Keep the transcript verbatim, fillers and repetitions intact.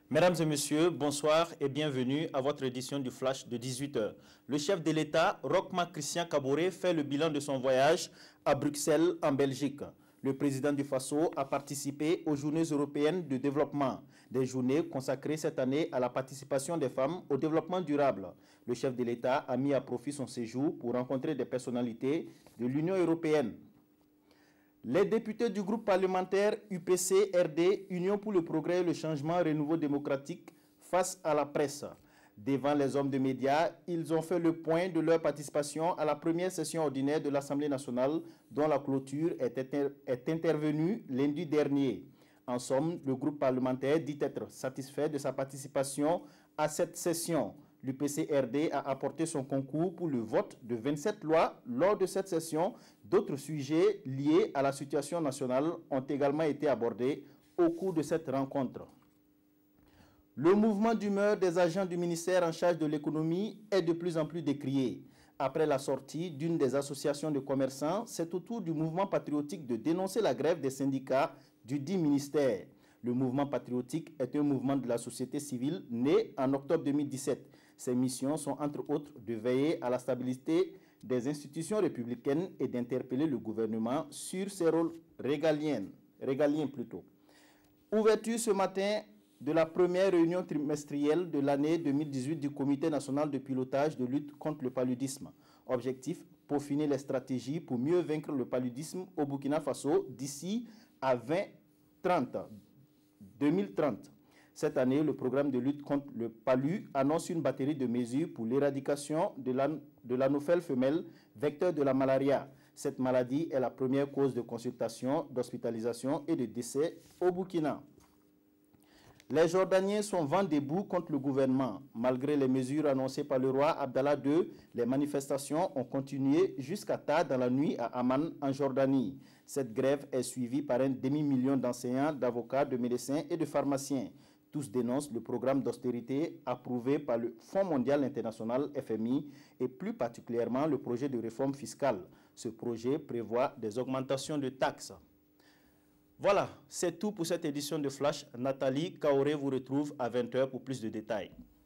Mesdames et messieurs, bonsoir et bienvenue à votre édition du Flash de dix-huit heures. Le chef de l'État, Roch Marc Christian Kaboré, fait le bilan de son voyage à Bruxelles, en Belgique. Le président du Faso a participé aux Journées européennes de développement, des journées consacrées cette année à la participation des femmes au développement durable. Le chef de l'État a mis à profit son séjour pour rencontrer des personnalités de l'Union européenne. Les députés du groupe parlementaire U P C R D, Union pour le progrès et le changement renouveau démocratique, face à la presse. Devant les hommes de médias, ils ont fait le point de leur participation à la première session ordinaire de l'Assemblée nationale, dont la clôture est, inter est intervenue lundi dernier. En somme, le groupe parlementaire dit être satisfait de sa participation à cette session. L'U P C R D a apporté son concours pour le vote de vingt-sept lois lors de cette session. D'autres sujets liés à la situation nationale ont également été abordés au cours de cette rencontre. Le mouvement d'humeur des agents du ministère en charge de l'économie est de plus en plus décrié. Après la sortie d'une des associations de commerçants, c'est au tour du mouvement patriotique de dénoncer la grève des syndicats du dit ministère. Le mouvement patriotique est un mouvement de la société civile né en octobre deux mille dix-sept. Ses missions sont entre autres de veiller à la stabilité des institutions républicaines et d'interpeller le gouvernement sur ses rôles régaliens. régaliens plutôt. Ouverture ce matin de la première réunion trimestrielle de l'année deux mille dix-huit du Comité national de pilotage de lutte contre le paludisme. Objectif, peaufiner les stratégies pour mieux vaincre le paludisme au Burkina Faso d'ici à deux mille trente. Cette année, le programme de lutte contre le palu annonce une batterie de mesures pour l'éradication de l'anophèle femelle, vecteur de la malaria. Cette maladie est la première cause de consultation, d'hospitalisation et de décès au Burkina. Les Jordaniens sont vent debout contre le gouvernement. Malgré les mesures annoncées par le roi Abdallah deux, les manifestations ont continué jusqu'à tard dans la nuit à Amman, en Jordanie. Cette grève est suivie par un demi-million d'enseignants, d'avocats, de médecins et de pharmaciens. Tous dénoncent le programme d'austérité approuvé par le Fonds mondial international F M I et plus particulièrement le projet de réforme fiscale. Ce projet prévoit des augmentations de taxes. Voilà, c'est tout pour cette édition de Flash. Nathalie Kaoré vous retrouve à vingt heures pour plus de détails.